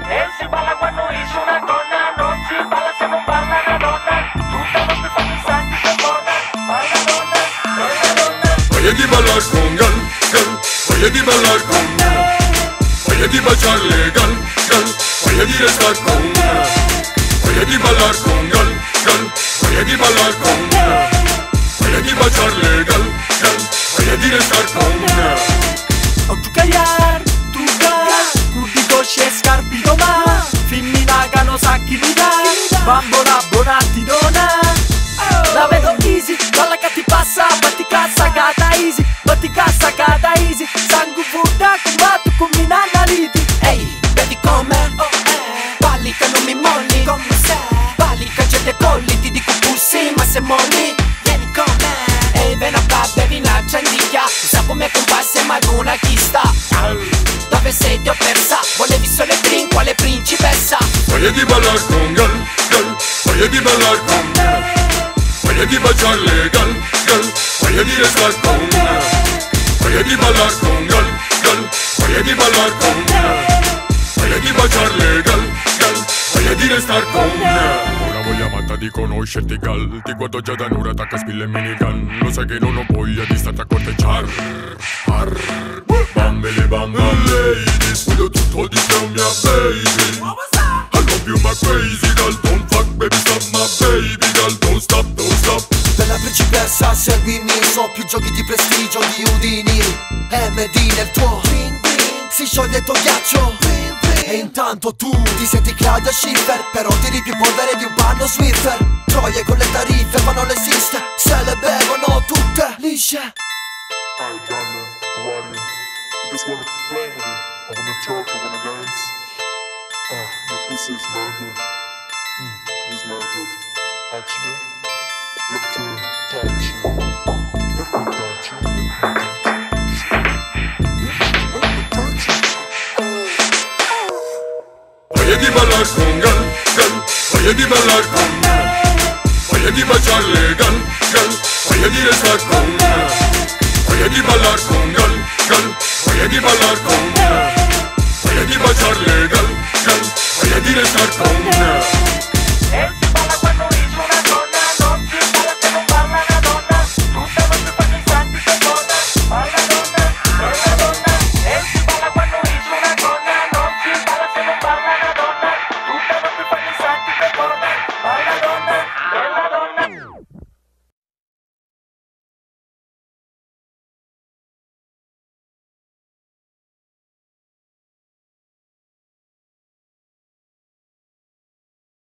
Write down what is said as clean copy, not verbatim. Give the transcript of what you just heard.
E si balla quando dice una donna, non si balla se non parla una donna. Tutta notte fanno i santi che torna, balla donna, balla donna. Voglio di ballar con gal, gal, voglio di ballar con voglio di baciarle gal, gal, voglio di restar con voglio di ballar con gal, gal, voglio di ballar con voglio di baciarle gal, gal, voglio di restar con O tu callar, curdi cosce e scarpi doma, femminata no sa chi mi dà, bambola bonatti dona. La vedo easy, dalla che ti passa, batti cassa cata easy, batti cassa cata easy, sangue furda combatto con minanna liti. Ehi, vedi come? Balli che non mi molli, come sei? Balli che c'è dei colli, ti dico pussi, ma se molli, vieni con me. Ehi, ven a bevi la ciandiglia, sa come compasse ma una chi sta. Dove sei ti ho persa, volevi solo il drink, quale principessa? voglio di ballar con gal, gal, voglio di ballar con voglio di baciarle gal, gal, voglio di restar con voglio di ballar con gal, gal, voglio di ballar con voglio di baciarle gal, gal, voglio di restar con una voglia matta di conoscerti gal, ti guardo già da un'ora, tacca spille e minigun, lo sai che non ho voglia di starti a corteggiar. Bambele bam bam ladies, voglio tutto di te mia baby. I love you my crazy girl, don't fuck baby stop my baby girl, don't stop, don't stop. Bella principessa seguimi, so più giochi di prestigio di Udini. MD nel tuo si scioglie il tuo ghiaccio e intanto tu ti senti Claudia Schiffer, però tiri più polvere di un panno Swiffer. Troie con le tariffe ma non esiste, se le bevono tutte lisce. Alright, darling, how are you? I just wanna play with you. I wanna talk, I wanna dance. Your pussy is mad good. He's mad good. Actually, love to touch you. Let me touch you. Let me touch you. Voglio di ballar con gal, gal, voglio di ballar con voglio di baciarle gal, gal, voglio di restar con voglio di ballar con gal, gal, voglio di ballar con voglio di baciarle gal, gal, voglio di restar con